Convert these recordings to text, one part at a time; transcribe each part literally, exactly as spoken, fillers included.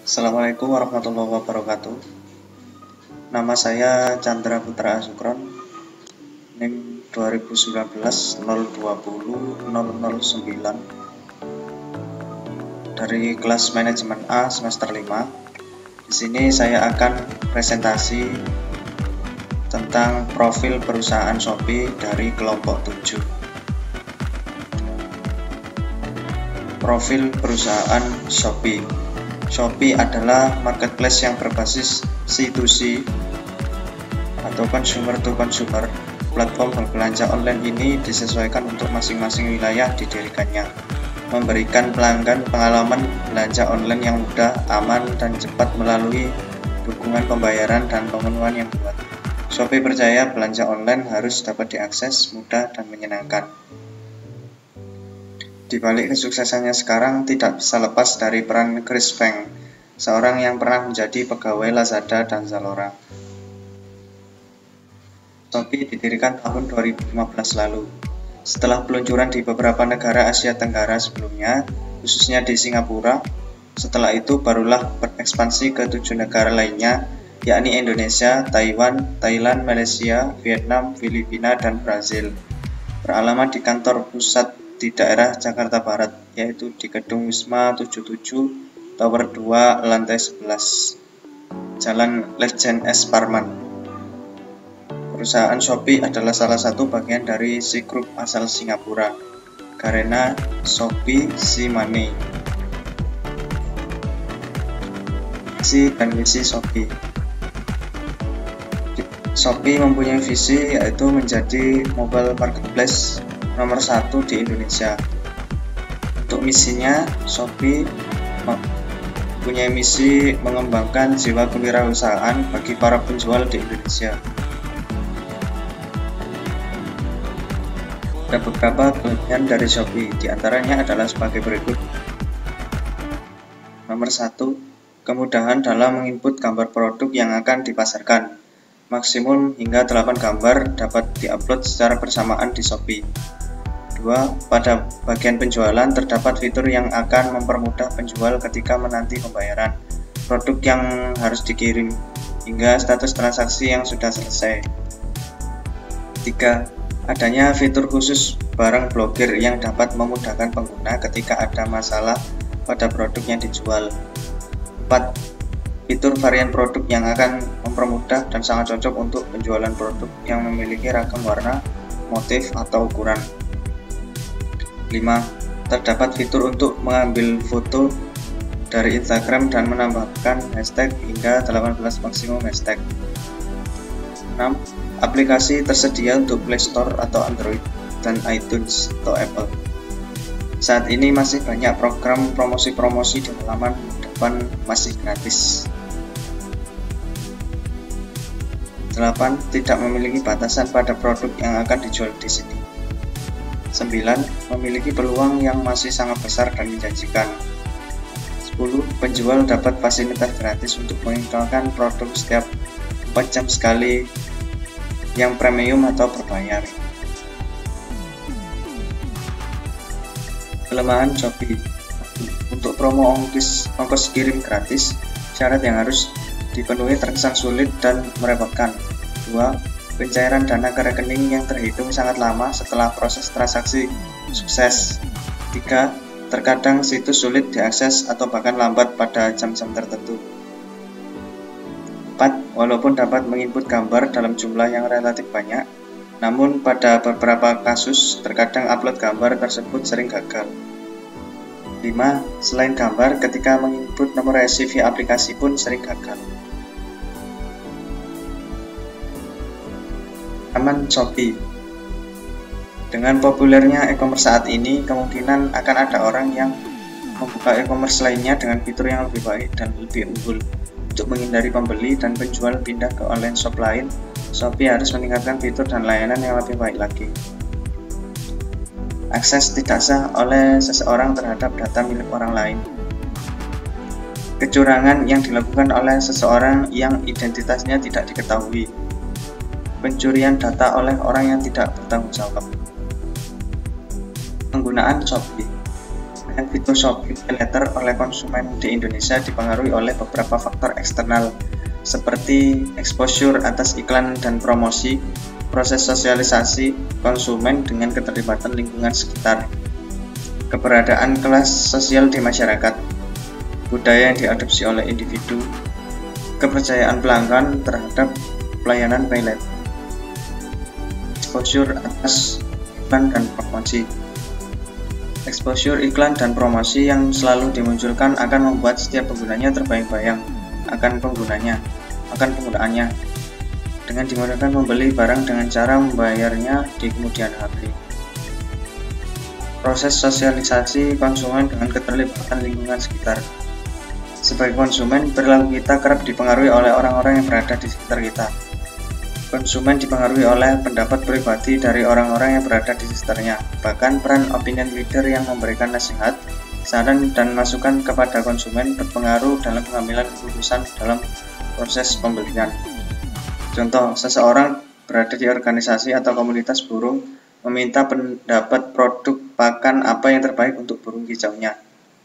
Assalamualaikum warahmatullahi wabarakatuh. Nama saya Chandra Putra Asukron, NIM dua ribu sembilan belas nol dua nol nol nol sembilan dari kelas manajemen A semester lima. Di sini saya akan presentasi tentang profil perusahaan Shopee dari kelompok tujuh. Profil perusahaan Shopee. Shopee adalah marketplace yang berbasis C to C atau consumer to consumer. Platform berbelanja online ini disesuaikan untuk masing-masing wilayah didirikannya, memberikan pelanggan pengalaman belanja online yang mudah, aman, dan cepat melalui dukungan pembayaran dan pemenuhan yang kuat. Shopee percaya belanja online harus dapat diakses, mudah, dan menyenangkan. Di balik kesuksesannya sekarang tidak bisa lepas dari peran Chris Feng, seorang yang pernah menjadi pegawai Lazada dan Zalora. Shopee didirikan tahun dua ribu lima belas lalu. Setelah peluncuran di beberapa negara Asia Tenggara sebelumnya, khususnya di Singapura, setelah itu barulah berekspansi ke tujuh negara lainnya, yakni Indonesia, Taiwan, Thailand, Malaysia, Vietnam, Filipina, dan Brazil. Beralamat di kantor pusat di daerah Jakarta Barat, yaitu di Gedung Wisma tujuh puluh tujuh, Tower dua, lantai sebelas, Jalan Lejen S. Parman. Perusahaan Shopee adalah salah satu bagian dari C Group asal Singapura, Garena Shopee C Money. Visi dan misi Shopee. Shopee mempunyai visi yaitu menjadi mobile marketplace nomor satu di Indonesia. Untuk misinya, Shopee mempunyai misi mengembangkan jiwa kewirausahaan bagi para penjual di Indonesia. Ada beberapa kelebihan dari Shopee, diantaranya adalah sebagai berikut. Nomor satu, kemudahan dalam menginput gambar produk yang akan dipasarkan. Maksimum hingga delapan gambar dapat diupload secara bersamaan di Shopee. Dua, pada bagian penjualan terdapat fitur yang akan mempermudah penjual ketika menanti pembayaran produk yang harus dikirim hingga status transaksi yang sudah selesai. Tiga, adanya fitur khusus barang blokir yang dapat memudahkan pengguna ketika ada masalah pada produk yang dijual. Empat, fitur varian produk yang akan mempermudah dan sangat cocok untuk penjualan produk yang memiliki ragam warna, motif, atau ukuran. lima. Terdapat fitur untuk mengambil foto dari Instagram dan menambahkan hashtag hingga delapan belas maksimum hashtag. enam. Aplikasi tersedia untuk Play Store atau Android dan iTunes atau Apple. Saat ini masih banyak program promosi-promosi di halaman depan masih gratis. delapan. Tidak memiliki batasan pada produk yang akan dijual di sini. sembilan. Memiliki peluang yang masih sangat besar dan menjanjikan. sepuluh. Penjual dapat fasilitas gratis untuk mengiklanan produk setiap empat jam sekali yang premium atau berbayar. Kelemahan Shopee. Untuk promo ongkos, ongkos kirim gratis, syarat yang harus dipenuhi terkesan sulit dan merepotkan. Dua. Pencairan dana ke rekening yang terhitung sangat lama setelah proses transaksi sukses. Tiga. Terkadang situs sulit diakses atau bahkan lambat pada jam-jam tertentu. Empat. Walaupun dapat menginput gambar dalam jumlah yang relatif banyak, namun pada beberapa kasus terkadang upload gambar tersebut sering gagal. Lima. Selain gambar, ketika menginput nomor resi via aplikasi pun sering gagal. Aman Shopee. Dengan populernya e-commerce saat ini, kemungkinan akan ada orang yang membuka e-commerce lainnya dengan fitur yang lebih baik dan lebih unggul. Untuk menghindari pembeli dan penjual pindah ke online shop lain, Shopee harus meningkatkan fitur dan layanan yang lebih baik lagi. Akses tidak sah oleh seseorang terhadap data milik orang lain. Kecurangan yang dilakukan oleh seseorang yang identitasnya tidak diketahui. Pencurian data oleh orang yang tidak bertanggung jawab. Penggunaan Shopee. penggunaan fitur Shopee Pay Later oleh konsumen di Indonesia dipengaruhi oleh beberapa faktor eksternal seperti exposure atas iklan dan promosi, proses sosialisasi konsumen dengan keterlibatan lingkungan sekitar, keberadaan kelas sosial di masyarakat, budaya yang diadopsi oleh individu, kepercayaan pelanggan terhadap pelayanan pay later, exposure atas iklan dan promosi. Exposure iklan dan promosi yang selalu dimunculkan akan membuat setiap penggunanya terbayang-bayang akan penggunanya, akan penggunaannya, dengan dimudahkan membeli barang dengan cara membayarnya di kemudian hari. Proses sosialisasi konsumen dengan keterlibatan lingkungan sekitar. Sebagai konsumen, perilaku kita kerap dipengaruhi oleh orang-orang yang berada di sekitar kita. Konsumen dipengaruhi oleh pendapat pribadi dari orang-orang yang berada di sekitarnya. Bahkan peran opinion leader yang memberikan nasihat, saran, dan masukan kepada konsumen berpengaruh dalam pengambilan keputusan dalam proses pembelian. Contoh, seseorang berada di organisasi atau komunitas burung meminta pendapat produk pakan apa yang terbaik untuk burung kicaunya.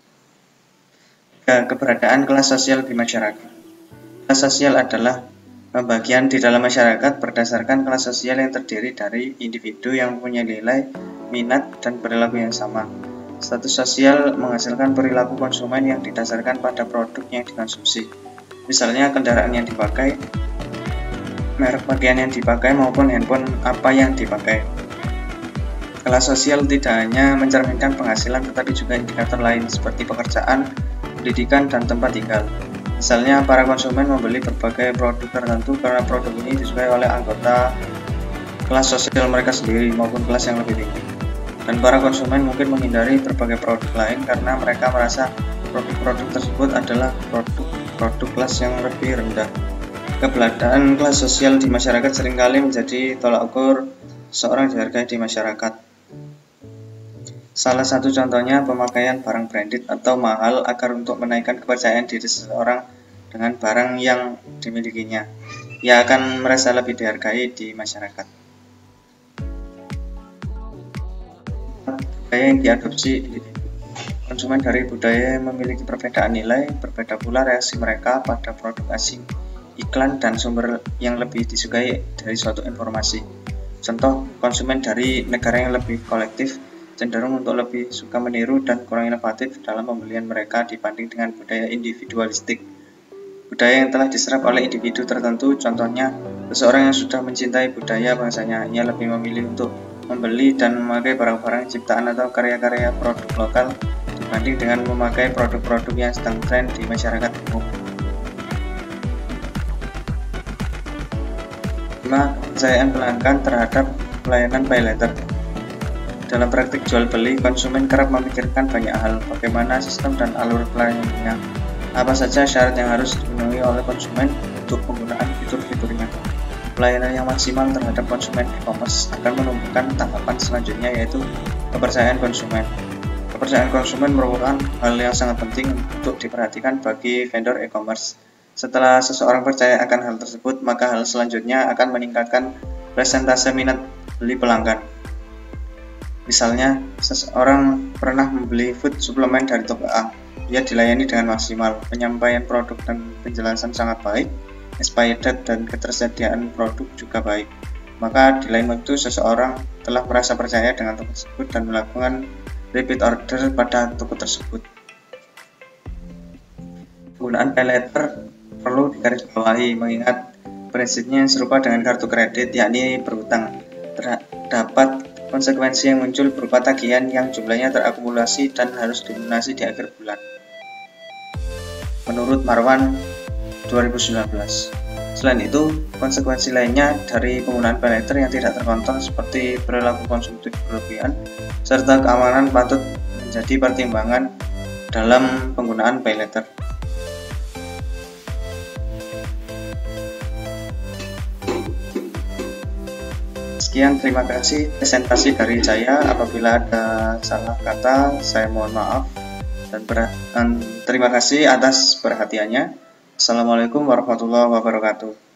Keberadaan kelas sosial di masyarakat. Kelas sosial adalah pembagian di dalam masyarakat berdasarkan kelas sosial yang terdiri dari individu yang mempunyai nilai, minat, dan perilaku yang sama. Status sosial menghasilkan perilaku konsumen yang didasarkan pada produk yang dikonsumsi. Misalnya kendaraan yang dipakai, merek pakaian yang dipakai, maupun handphone apa yang dipakai. Kelas sosial tidak hanya mencerminkan penghasilan tetapi juga indikator lain seperti pekerjaan, pendidikan, dan tempat tinggal. Misalnya, para konsumen membeli berbagai produk tertentu karena produk ini disukai oleh anggota kelas sosial mereka sendiri maupun kelas yang lebih tinggi. Dan para konsumen mungkin menghindari berbagai produk lain karena mereka merasa produk-produk tersebut adalah produk-produk kelas yang lebih rendah. Keberadaan kelas sosial di masyarakat seringkali menjadi tolak ukur seorang dihargai di masyarakat. Salah satu contohnya pemakaian barang branded atau mahal agar untuk menaikkan kepercayaan diri seseorang dengan barang yang dimilikinya. Ia akan merasa lebih dihargai di masyarakat. Budaya yang diadopsi individu. Konsumen dari budaya yang memiliki perbedaan nilai, berbeda pula reaksi mereka pada produk asing, iklan, dan sumber yang lebih disukai dari suatu informasi. Contoh, konsumen dari negara yang lebih kolektif cenderung untuk lebih suka meniru dan kurang inovatif dalam pembelian mereka dibanding dengan budaya individualistik. Budaya yang telah diserap oleh individu tertentu, contohnya seseorang yang sudah mencintai budaya bangsanya, ia lebih memilih untuk membeli dan memakai barang-barang ciptaan atau karya-karya produk lokal dibanding dengan memakai produk-produk yang sedang tren di masyarakat umum. lima. Kepercayaan pelanggan terhadap pelayanan pay later. Dalam praktik jual beli, konsumen kerap memikirkan banyak hal, bagaimana sistem dan alur pelayanannya, apa saja syarat yang harus dipenuhi oleh konsumen untuk penggunaan fitur-fiturnya. Pelayanan yang maksimal terhadap konsumen e-commerce akan menumbuhkan tahapan selanjutnya, yaitu kepercayaan konsumen. Kepercayaan konsumen merupakan hal yang sangat penting untuk diperhatikan bagi vendor e-commerce. Setelah seseorang percaya akan hal tersebut, maka hal selanjutnya akan meningkatkan persentase minat beli pelanggan. Misalnya, seseorang pernah membeli food suplemen dari toko A. Ia dilayani dengan maksimal, penyampaian produk dan penjelasan sangat baik, expired date dan ketersediaan produk juga baik. Maka di lain waktu seseorang telah merasa percaya dengan toko tersebut dan melakukan repeat order pada toko tersebut. Penggunaan pay later perlu digarisbawahi mengingat prinsipnya serupa dengan kartu kredit, yakni berhutang. Terdapat konsekuensi yang muncul berupa tagihan yang jumlahnya terakumulasi dan harus dilunasi di akhir bulan. Menurut Marwan dua ribu sembilan belas. Selain itu, konsekuensi lainnya dari penggunaan pay later yang tidak terkontrol seperti perilaku konsumtif berlebihan serta keamanan patut menjadi pertimbangan dalam penggunaan pay later. Sekian, terima kasih presentasi dari saya. Apabila ada salah kata, saya mohon maaf dan, dan terima kasih atas perhatiannya. Assalamualaikum warahmatullahi wabarakatuh.